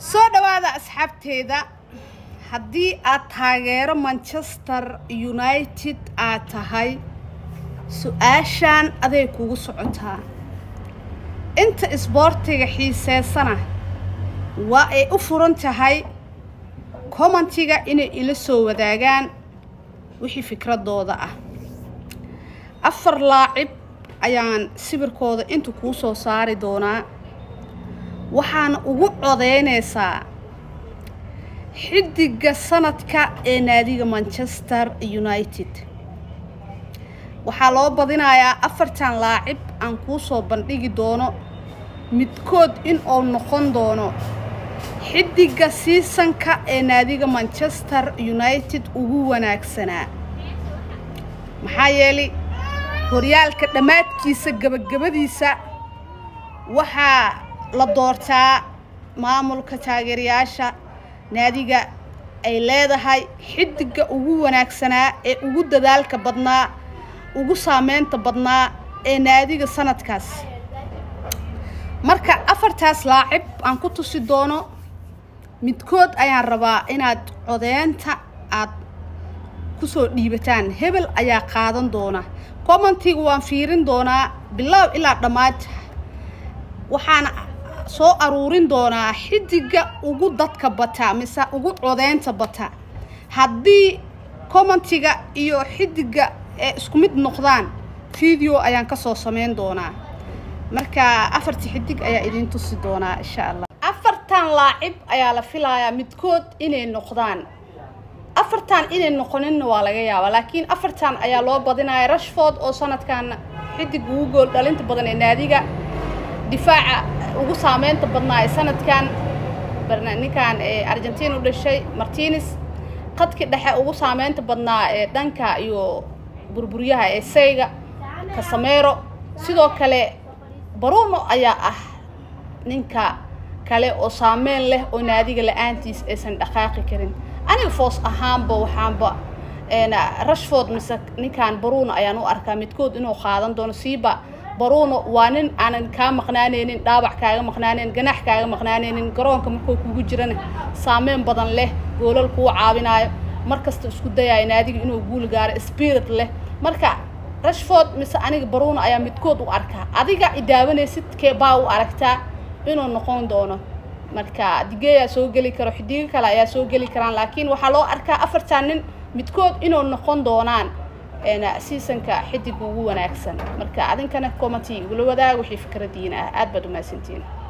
soo dhawaada asxaabteeda haddii aad taageero Manchester United aad tahay su'aashan aday kugu socotaa inta isboortiga xiiseysana waa ay u furan tahay commentiga inay ila soo wadaagaan wixii fikradooda ah afar laacib ayaan sawirkooda inta ku soo saari doonaa waxaan ugu codeynaysaa xidiga sanadka ee naadiga Manchester United waxaa loo badinayaa afartan laacib aan ku soo bandhigi doono midkood in uu noqon doono xidiga seasonka ee naadiga Manchester United ugu wanaagsanaa maxaa yeelay horyaalka dhamaadkiisa gabagabadiisa waxaa la doortaa maamulka taageerayaasha naadiga ay leedahay xidiga ugu wanaagsanaa ee ugu dadaalka badnaa ugu saameynta badnaa ee naadiga sanadkaas marka afartaas laacib aan ku tusi doono midkood ayaan rabaa inaad codeynta aad ku soo dhiibataan hebel ayaa qaadan doona commentiga waan fiirin doonaa bilow ilaa dhamaad waxaan soo aruurin doonaa xidiga ugu dadka bata mise ugu codeynta bata haddii commentiga iyo xidiga isku mid noqdaan video ayaan ka soo sameyn doonaa marka afartii xidig ayaa idin tusi doonaa insha Allah afartan laacib ayaa la filayaa midkood inay noqdaan afartan inay noqonin waa laga yaabaa laakiin afartan ayaa loo badinayaa Rashford oo sanadkan xidig ugu gool dhalinta badan ee naadiga difaaca ugu saameynta badnaa ee sanadkan barnaamijkan ee Argentina u dhashay Martinez qadki dhexe ugu saameynta badnaa ee dhanka iyo burburyaha ee Seyga Casemiro sidoo kale Bruno ayaa ah ninka kale oo saameyn leh oo naadiga la'aantiis aysan dhaqaaqi karin aniga foos ahaanba waxaanba Rashford mise ninkan Bruno ayaan u arkaa midkood inuu qaadan doono siiba Bruno waa nin aanan ka maqnaaneenin dhaawac kaaga maqnaaneen ganax kaaga maqnaaneenin garoonka markuu kugu jirana saameyn badan leh goolal ku caawinayo markasta isku dayay naadiga inuu guul gaaro spirit leh marka Rashford mise aniga Bruno ayaa midkood u arkaa adiga idaawanaysid kee baa u aragtaa inuu noqon doono marka digeeya soo gali karo xidiga kale ayaa soo gali karaan laakiin waxa loo arkaa afartan nin midkood inuu noqon doonaan seasonka xidig ugu wanaagsan marka adinkana commenti ugu wadaag wixii fikradiina aad baad u maasantiin